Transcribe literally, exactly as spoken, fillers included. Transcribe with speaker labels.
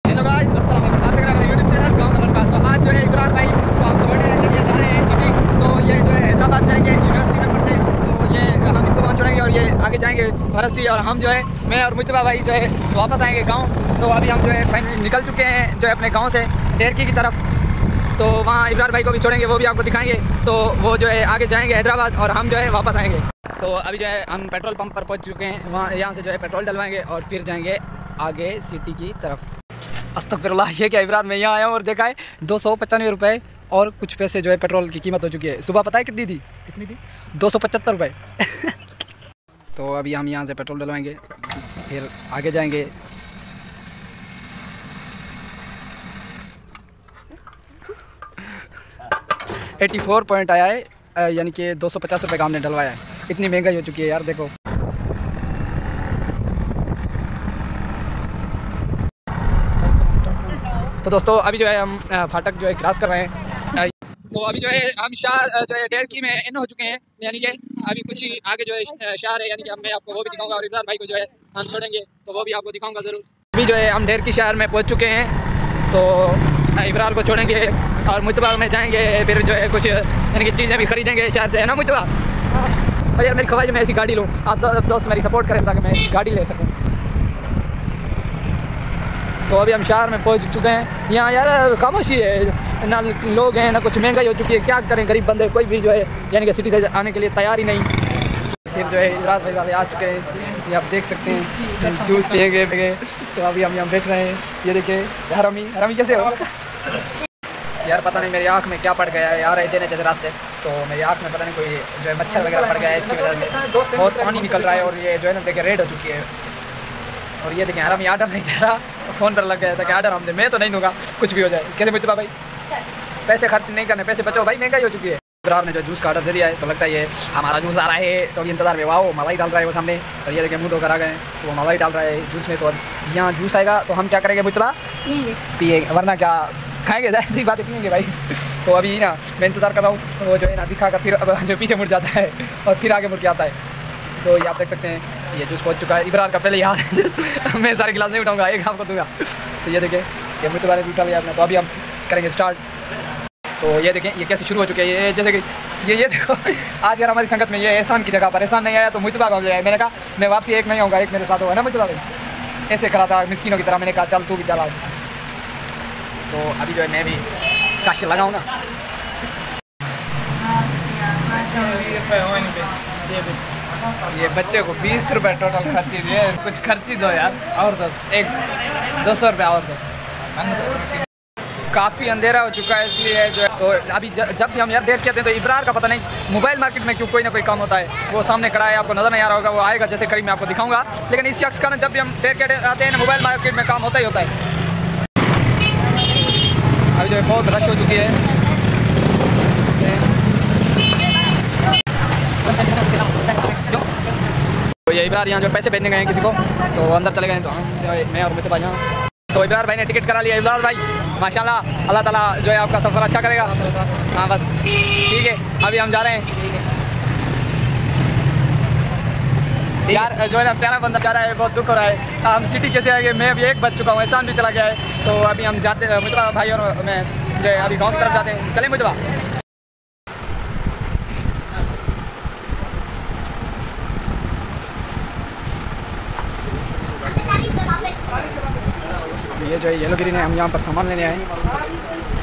Speaker 1: Hello guys, अस्सलाम वालेकुम। आप देख रहे हैं मेरा यूट्यूब चैनल गाँव नंबर पाँच। तो आज जो है इब्रार भाई को हम छोड़ने के लिए जा रहे हैं सिटी। तो ये जो है हैदराबाद जाएंगे, यूनिवर्सिटी में पढ़ते हैं। तो ये हम इनको वहाँ छोड़ेंगे और ये आगे जाएंगे यूनिवर्सिटी। और हम जो है मैं और मुतबा भाई जो है वापस आएंगे गाँव। तो अभी हम जो है फाइनली निकल चुके हैं जो है अपने गाँव से डेरकी की तरफ। तो वहाँ इब्रार भाई को भी छोड़ेंगे, वो भी आपको दिखाएंगे। तो वो जो है आगे जाएंगे हैदराबाद और हम जो है वापस आएंगे। तो अभी जो है हम पेट्रोल पंप पर पहुँच चुके हैं। वहाँ यहाँ से जो है पेट्रोल डलवाएंगे और फिर जाएंगे आगे सिटी की तरफ। अस्तगफिरुल्लाह, ये क्या इब्रार, मैं यहाँ आया हूँ और देखा है दो सौ पचानवे रुपये और कुछ पैसे जो है पेट्रोल की कीमत हो चुकी है। सुबह पता है कितनी थी? कितनी थी? दो सौ पचहत्तर रुपये। तो अभी हम यहाँ से पेट्रोल डलवाएंगे, फिर आगे जाएंगे। चौरासी पॉइंट आया है, यानी कि दो सौ पचास रुपये का हमने डलवाया है। इतनी महंगाई हो चुकी है यार, देखो। तो दोस्तों अभी जो है हम फाटक जो है क्रॉस कर रहे हैं। तो अभी जो है हम शहर जो है डेरकी में इन हो चुके हैं, यानी कि अभी कुछ ही आगे जो है शहर है, यानी कि मैं आपको वो भी दिखाऊंगा। और इब्रार भाई को जो है हम छोड़ेंगे तो वो भी आपको दिखाऊंगा ज़रूर। अभी जो है हम डेरकी शहर में पहुंच चुके हैं। तो इब्रार को छोड़ेंगे और मुतबा में जाएंगे, फिर जो है कुछ यानी कि चीज़ें भी खरीदेंगे शहर से, है ना मुतबा? और यार मेरी ख्वाहिश में ऐसी गाड़ी लूँ, आप सब दोस्त मेरी सपोर्ट करें ताकि मैं गाड़ी ले सकूँ। तो अभी हम शहर में पहुंच चुके हैं। यहाँ यार खामोशी है, ना लोग हैं ना कुछ, महंगाई हो चुकी है। क्या करें गरीब बंदे, कोई भी जो है यानी कि सिटी से आने के लिए तैयार ही नहीं। फिर जो है इब्रार भाई वाले आ चुके हैं, ये आप देख सकते हैं, जूस पिएंगे पिएंगे। तो अभी हम यहाँ बैठ रहे हैं। ये देखिए हरामी, हरामी कैसे हो यार? पता नहीं मेरी आँख में क्या पड़ गया है यार, इतने देने जैसे रास्ते। तो मेरी आँख में पता नहीं कोई जो है मच्छर वगैरह पड़ गया है, इसकी वजह से बहुत पानी निकल रहा है। और ये जो है ना देखिए रेड हो चुकी है। और ये देखें हरामी आर्डर नहीं दे रहा, फ़ोन पर लग गया था कि आर्डर हम दे। मैं तो नहीं दूंगा, कुछ भी हो जाए। कैसे मुतबा भाई, पैसे खर्च नहीं करने, पैसे बचाओ भाई, महंगाई हो चुकी है। इब्रार ने जो जूस का आर्डर दे दिया है, तो लगता है ये हमारा जूस आ रहा है। तो अभी इंतजार में, वाओ मलाई डाल रहा है वो सामने। और ये देखें मुँह धोकर आ गए, तो वो मलाई डाल रहा है जूस में। तो यहाँ जूस आएगा तो हम क्या करेंगे मुतबा? पिएंगे, वरना क्या खाएंगे? जाहिर बात है पिएंगे भाई। तो अभी ना मैं इंतज़ार कर रहा हूँ, वो जो है ना दिखा कर फिर अब जो पीछे मुड़ जाता है और फिर आगे मुड़ के आता है। तो ये आप देख सकते हैं, ये जूस पहुँच चुका है। इब्रार का पहले याद मैं सारे गिलास नहीं उठाऊंगा, एक आपको दूंगा। तो ये देखें ये मुतबा ने भी उठा लिया आपने। तो अभी हम करेंगे स्टार्ट। तो ये देखें ये कैसे शुरू हो चुके हैं। ये जैसे कि ये ये देखो आज यार हमारी संगत में ये एहसान की जगह पर एहसान नहीं आया तो मुतबा का हो जाए। मैंने कहा मैं वापसी एक नहीं आऊँगा, एक मेरे साथ हो, है ना मुतबा भाई? ऐसे करा था मिस्किनों की तरह। मैंने कहा चल तू भी चला। तो अभी जो है मैं भी कश लगाऊँ ना। ये बच्चे को बीस रुपये टोटल खर्ची दिए, कुछ खर्ची दो यार। और दो एक दो सौ रुपये और दो। काफ़ी अंधेरा हो चुका है, इसलिए जो है तो अभी ज, जब भी हम यार देख के आते हैं तो इब्रार का पता नहीं मोबाइल मार्केट में क्यों कोई ना कोई काम होता है। वो सामने खड़ा है, आपको नज़र नहीं आ रहा होगा, वो आएगा जैसे करीब मैं आपको दिखाऊंगा। लेकिन इस शख्स का ना जब भी हम देख के आते हैं ना मोबाइल मार्केट में काम होता ही होता है। अभी जो है बहुत रश हो चुकी है। तो ये इब्रार यहाँ जो पैसे भेजने गए हैं किसी को, तो अंदर चले गए। तो हम जो है मैं और मुतबा यहाँ। तो इब्रार भाई ने टिकट करा लिया। इब्रार भाई माशाल्लाह, अल्लाह ताला जो है आपका सफ़र अच्छा करेगा। हाँ बस ठीक है, अभी हम जा रहे हैं यार। जो है ना प्यारा बंदा जा रहा है, बहुत दुख हो रहा है। हम सिटी कैसे आएंगे? मैं अभी एक बज चुका हूँ, एहसान भी चला गया है। तो अभी हम जाते मुतबा भाई और मैं जो है अभी गाँव की तरफ जाते हैं। चले मुतबा। ये जो है येलो ग्रीन है, हम यहाँ पर सामान लेने आए हैं।